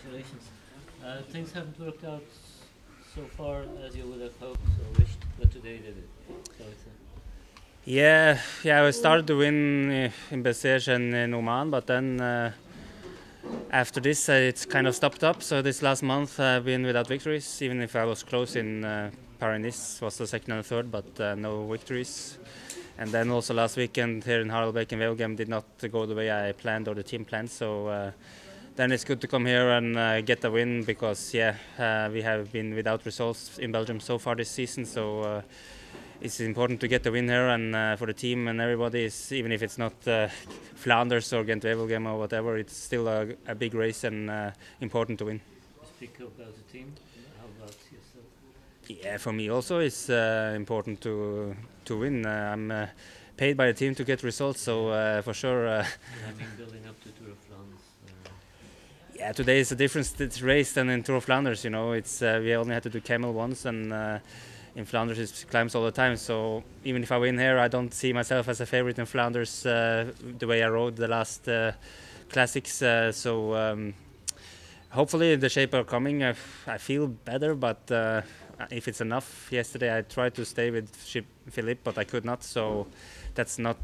congratulations. Things haven't worked out so far as you would have hoped or wished, but today did it. So it's Yeah, we started to win in Bessèges and in Oman, but then after this it's kind of stopped up. So this last month I've been without victories, even if I was close in Paris-Nice, was the second and third, but no victories. And then also last weekend here in Harelbeke and Wevelgem did not go the way I planned or the team planned. So then it's good to come here and get a win because we have been without results in Belgium so far this season. So it's important to get the win here, and for the team and everybody, even if it's not Flanders or Ghent-Wevelgem or whatever, it's still a big race and important to win. speak about the team. How about yourself? Yeah, for me also it's important to win. I'm paid by the team to get results, so for sure. I mean, building up to Tour of Flanders. Yeah, today is a different race than in Tour of Flanders. You know, it's we only had to do camel once, and in Flanders it's climbs all the time. So even if I win here, I don't see myself as a favorite in Flanders the way I rode the last classics. Hopefully the shape are coming. I feel better, but if it's enough, yesterday I tried to stay with Philippe, but I could not. So that's not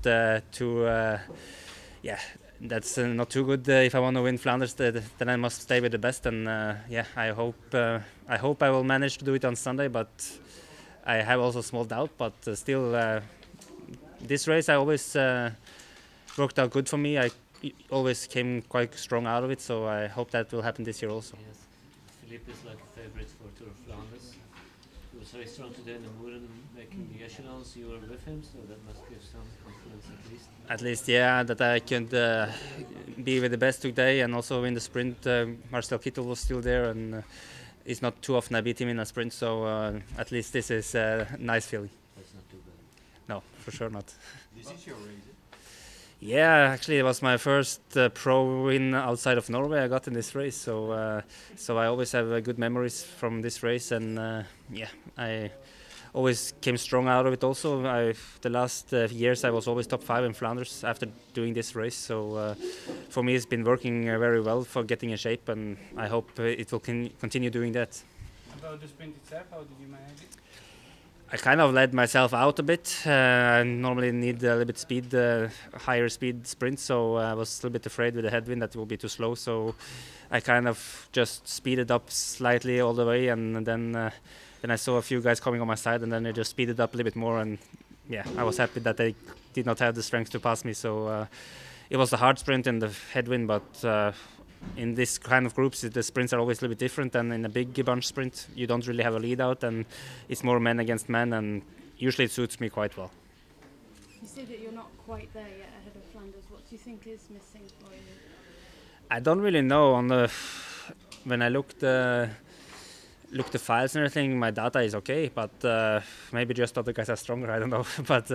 that's not too good. If I want to win Flanders, then I must stay with the best. And I hope I will manage to do it on Sunday. But I have also small doubt. But still, this race I always worked out good for me. I always came quite strong out of it. So I hope that will happen this year also. Yes, Philippe is like a favorite for Tour of Flanders. He was very strong today in the Moeren, making the echelons. You were with him, so that must give some confidence at least. At least, yeah, that I could be with the best today, and also in the sprint, Marcel Kittel was still there, and it's not too often I beat him in a sprint, so at least this is a nice feeling. That's not too bad. No, for sure not. This is your race. Yeah, actually, it was my first pro win outside of Norway I got in this race, so I always have good memories from this race, and I always came strong out of it. Also, the last years I was always top 5 in Flanders after doing this race, so for me it's been working very well for getting in shape, and I hope it will continue doing that. About the sprint itself, how did you manage it? I kind of led myself out a bit. I normally need a little bit speed, higher speed sprint, so I was a little bit afraid with the headwind that it will be too slow. So I kind of just speeded up slightly all the way, and then I saw a few guys coming on my side, and then I just speeded up a little bit more. And yeah, I was happy that they did not have the strength to pass me. So it was a hard sprint in the headwind, but in this kind of groups, the sprints are always a little bit different than in a big bunch sprint. You don't really have a lead out, and it's more men against men, and usually it suits me quite well. You say that you're not quite there yet ahead of Flanders. What do you think is missing for you? I don't really know. When I look the files and everything, my data is okay, but maybe just other guys are stronger. I don't know, but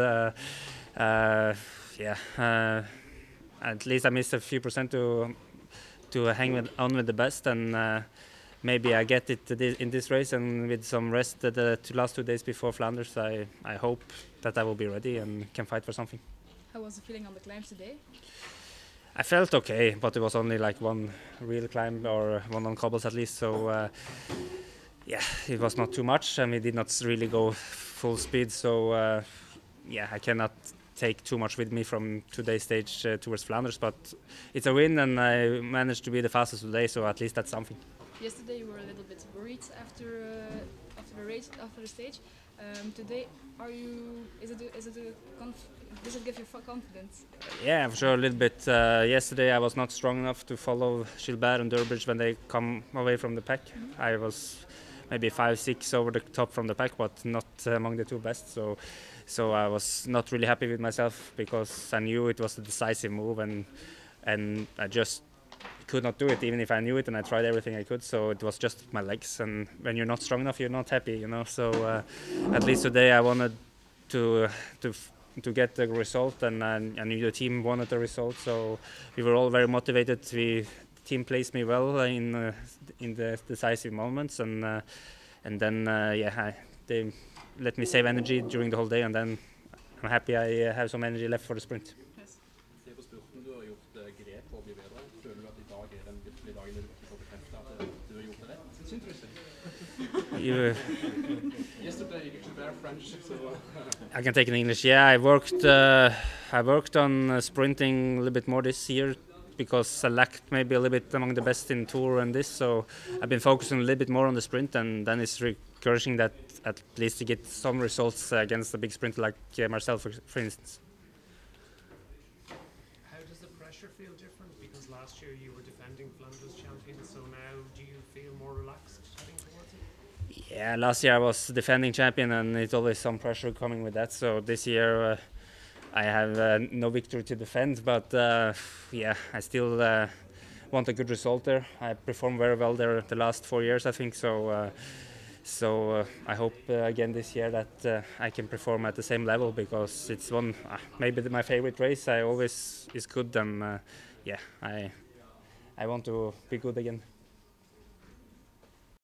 at least I missed a few percent to hang on with the best, and maybe I get it in this race, and with some rest the last 2 days before Flanders, I hope that I will be ready and can fight for something. How was the feeling on the climbs today? I felt okay, but it was only like one real climb, or one on cobbles at least, so it was not too much, and we did not really go full speed, so I cannot take too much with me from today's stage towards Flanders, but it's a win, and I managed to be the fastest today, so at least that's something. Yesterday you were a little bit worried after the race, after the stage. Today, does it give you confidence? Yeah, for sure, a little bit. Yesterday I was not strong enough to follow Gilbert and Durbridge when they come away from the pack. Mm-hmm. I was maybe 5-6 over the top from the pack, but not among the two best. So I was not really happy with myself, because I knew it was a decisive move, and I just could not do it, even if I knew it and I tried everything I could. So it was just my legs, and when you're not strong enough, you're not happy, you know. So at least today I wanted to get the result, and I knew the team wanted the result. So we were all very motivated. The team placed me well in the decisive moments, and then they let me save energy during the whole day, and then I'm happy I have some energy left for the sprint. Se på spurten, du har gjort grep for å bli bedre. Føler du at I dag den de dagene du får bekreftet at du har gjort det rett? It's interesting. Yesterday you could bear French, so I can take it in English. Yeah, I worked on sprinting a little bit more this year because I lacked maybe a little bit among the best in Tour and this, so I've been focusing a little bit more on the sprint, and then it's encouraging that at least to get some results against a big sprinter like Marcel, for instance. How does the pressure feel different? Because last year you were defending Flanders champion, so now do you feel more relaxed heading towards it? Yeah, last year I was defending champion, and it's always some pressure coming with that. So this year I have no victory to defend, but yeah, I still want a good result there. I performed very well there the last 4 years, I think. So I hope again this year that I can perform at the same level, because it's one maybe my favorite race. I always is good, and yeah, I want to be good again.